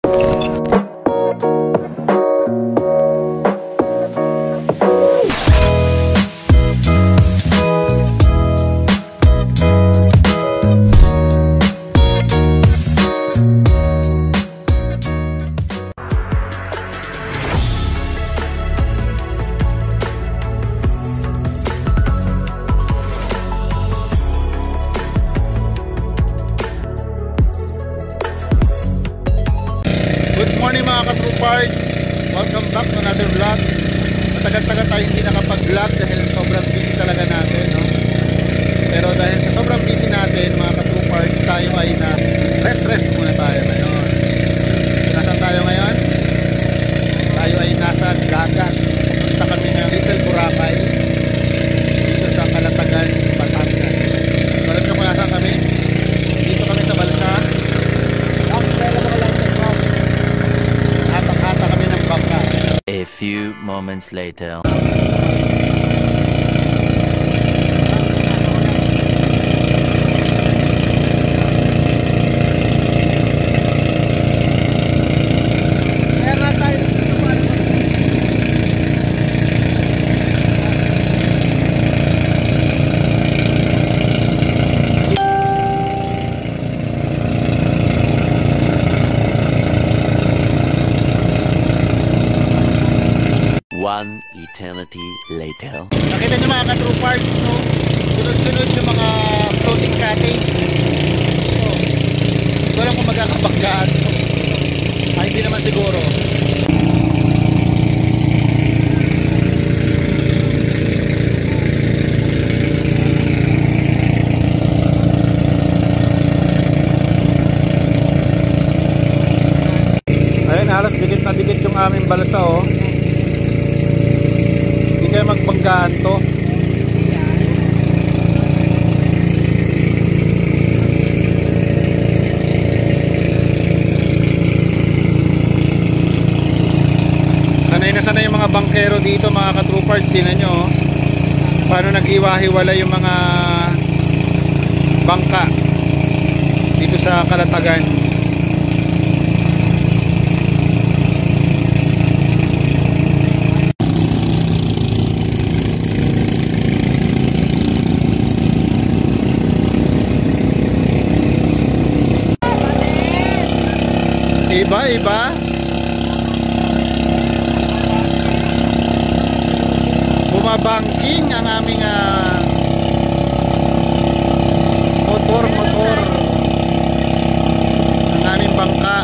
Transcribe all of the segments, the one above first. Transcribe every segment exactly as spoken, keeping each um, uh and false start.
Welcome back to another vlog. Matagal-tagal tayo hindi nakapag-vlog dahil sobrang busy talaga natin, no? Pero dahil sa sobrang busy natin mga ka-troopers, tayo ay na rest-rest muna tayo ngayon. Nasaan tayo ngayon? Tayo ay nasa dagat. Punta kami ng Little Boracay dito sa Calatagan, Batangas. So, alam nyo kung nasaan kami? Dito kami sa Balsa. Hatak-hatak kami ng bangka. A few moments later. One eternity later. Nakita niyo mga ka-troopers, no? Sunod-sunod yung mga floating cottage. So, ito lang kung magkakabanggaan. Ay, hindi naman siguro. Ayun, halos dikit na dikit yung aming balsa, oh. Kaya magbanggaan to. Sanay na sanay yung mga bangkero dito mga ka-troopers. Tingnan nyo, oh, paano nag-iwa-hiwala yung mga bangka dito sa Calatagan. Iba, iba. Bumabangking ang aming uh, motor-motor ang aming bangka.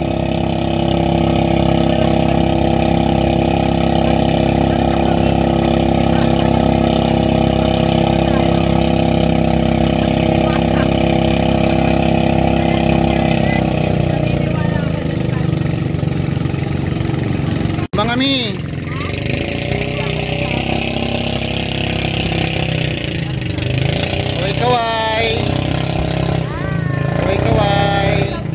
Mga mi. Oy kaway. Oy kaway.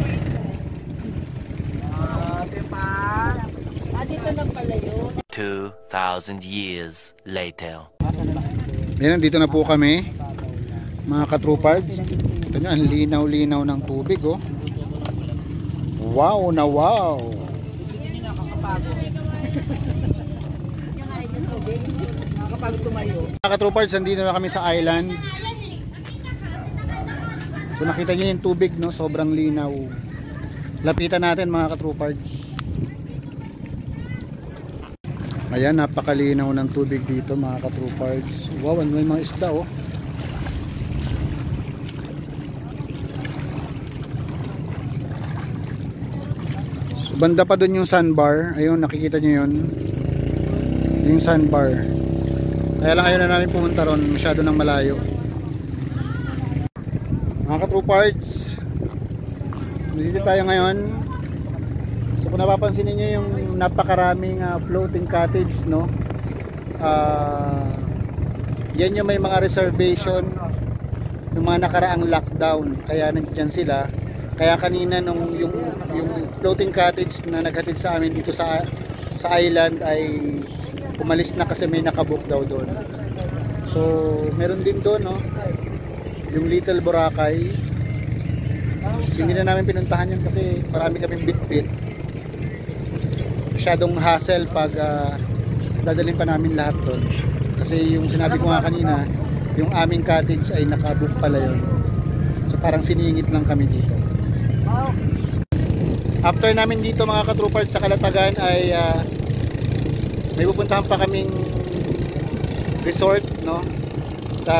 Ate pa. Ah, dito na pala yun. Two thousand years later. Yan, dito na po kami. Mga ka-troopers. Ito nyo, ang linaw-linaw ng tubig, oh. Wow na wow. Mga ka-troopers, nandito na kami sa island. So nakita nyo yung tubig, no? Sobrang linaw. Lapitan natin mga ka-troopers. Ayan, napakalinaw ng tubig dito mga ka-troopers. Wow, may mga isda, oh. So, banda pa dun yung sandbar. Ayun, nakikita nyo yun. Yung sandbar. Kaya lang ayaw na namin pumunta ron, masyado nang malayo. Mga ka-troopers, dito tayo ngayon. So kung napapansin niyo yung napakaraming uh, floating cottage, no? Uh, yan yung may mga reservation ng mga nakaraang lockdown. Kaya nandiyan sila. Kaya kanina nung yung yung floating cottage na naghatid sa amin dito sa sa island ay umalis na kasi may nakabook daw doon. So, meron din doon, no? Yung Little Boracay. Hindi na namin pinuntahan yun kasi marami kaming bit-bit. masyadong hassle pag uh, dadalhin pa namin lahat doon. Kasi yung sinabi ko nga kanina, yung aming cottage ay nakabook pala yun. So parang siningit lang kami dito. After namin dito mga katroopers sa Calatagan ay uh, may pupuntahan pa kaming resort, no, sa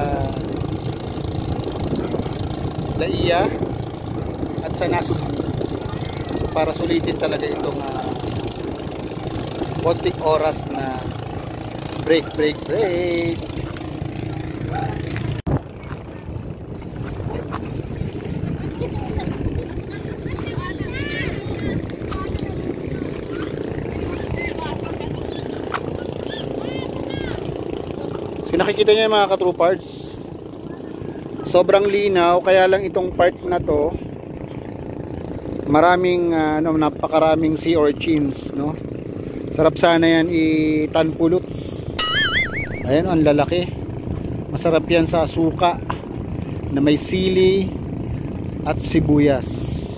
Laia at sa Nasugbu. So para sulitin talaga itong uh, konting oras na break, break, break. So nakikita niyo mga katroopers, sobrang linaw, kaya lang itong part na to maraming uh, ano, napakaraming sea urchins, no? Sarap sana yan itanpulot. Ayan, ang lalaki. Masarap yan sa suka na may sili at sibuyas.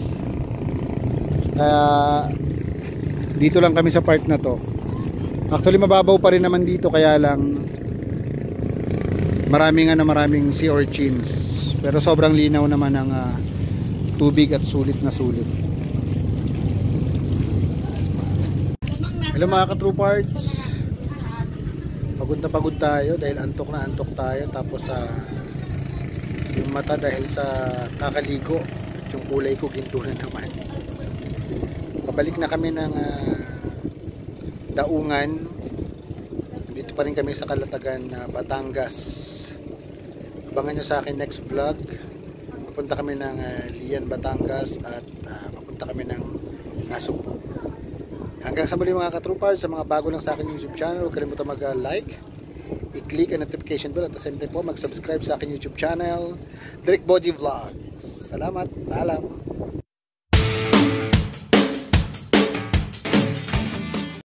Kaya dito lang kami sa part na to. Actually mababaw pa rin naman dito, kaya lang maraming ano, maraming sea urchins. Pero sobrang linaw naman ang uh, tubig at sulit na sulit. Hello mga katroopers, pagod na pagod tayo dahil antok na antok tayo. Tapos sa uh, yung mata dahil sa kakaligo at yung kulay ko ginto na naman. Pabalik na kami ng uh, Daungan. Dito pa rin kami sa Calatagan, uh, Batangas. Abangan nyo sa akin next vlog. Pupunta kami ng uh, Lian, Batangas at uh, pupunta kami ng Nasugbu. Hanggang sa muli mga katroopers, sa mga bago lang sa akin YouTube channel, huwag kalimutan mag-like, i-click ang notification bell at the same time po mag-subscribe sa akin YouTube channel, Derek Boji Vlogs. Salamat, paalam.